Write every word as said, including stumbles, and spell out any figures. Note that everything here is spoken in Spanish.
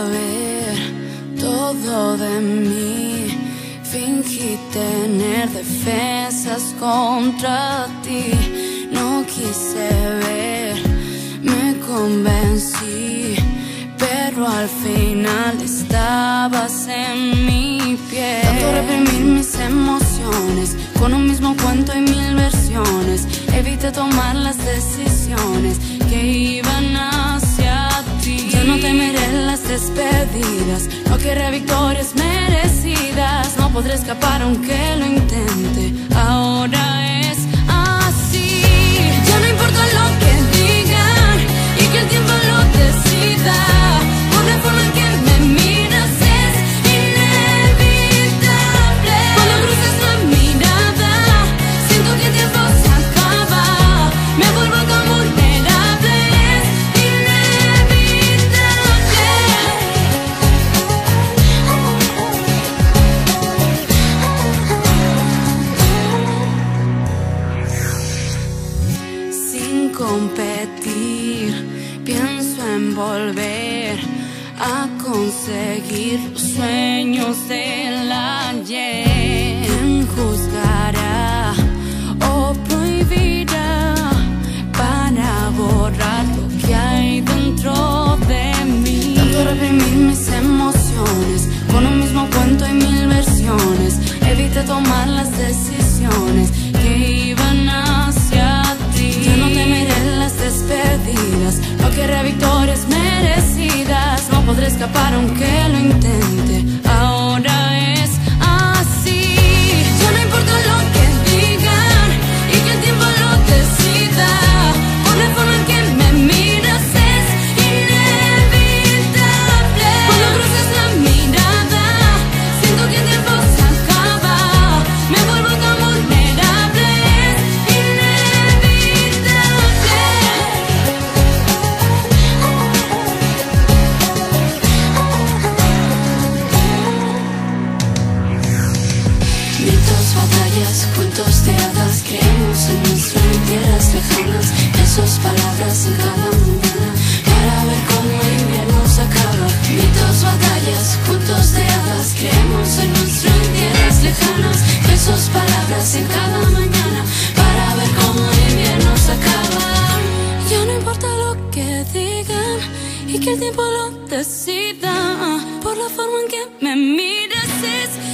saber todo de mí. Fingí tener defensas contra ti. No quise ver, me convencí, pero al final estabas en mi piel. Tanto reprimir mis emociones con un mismo cuento y mil versiones. Evité tomar las decisiones que iban hacia ti. Ya no temeré las despedidas, no querré victorias merecidas. No podré escapar aunque lo intente, ahora es así. Ya no importa lo que digan y que el tiempo lo decida. Por la forma en que me miras es inevitable. Cuando cruzas la mirada, siento que el tiempo se acaba. Me vuelvo tan vulnerable, es inevitable. Sin competir, pienso en volver a conseguir los sueños del ayer. ¿Quién juzgará o prohibirá para borrar lo que hay dentro de mí? Tanto reprimir mis emociones con un mismo cuento y mil versiones. Evité tomar las decisiones que iban hacia ti. Ya no temeré las despedidas, no querré victorias merecidas. No podré escapar aunque lo intente, ahora es así. Ya no importa lo que digan y que el tiempo lo decida. Por la forma en que me miras es inevitable. Cuando cruzas la mirada, siento que el tiempo se acaba. Me vuelvo tan vulnerable, es inevitable. Mitos, batallas, cuentos de hadas, creemos en nuestro en tierras lejanas. Esas palabras en cada mañana para ver cómo el invierno se acaba. Mitos, batallas, cuentos de hadas, creemos en nuestro en tierras lejanas. Esas palabras en cada mañana para ver cómo el invierno se acaba. Ya no importa lo que digan y que el tiempo lo decida. Por la forma en que me miras es